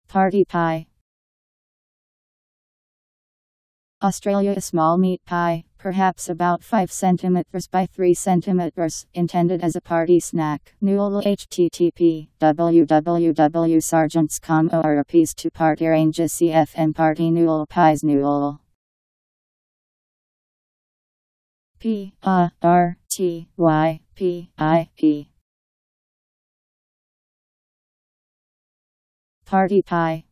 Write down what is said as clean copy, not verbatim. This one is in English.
Party pie. Australia. A small meat pie, perhaps about 5 centimeters by 3 centimeters, intended as a party snack. Noodle. http www.sargents.com or piece to party ranges cfm party noodle pies noodle. PARTYPIE. Party pie.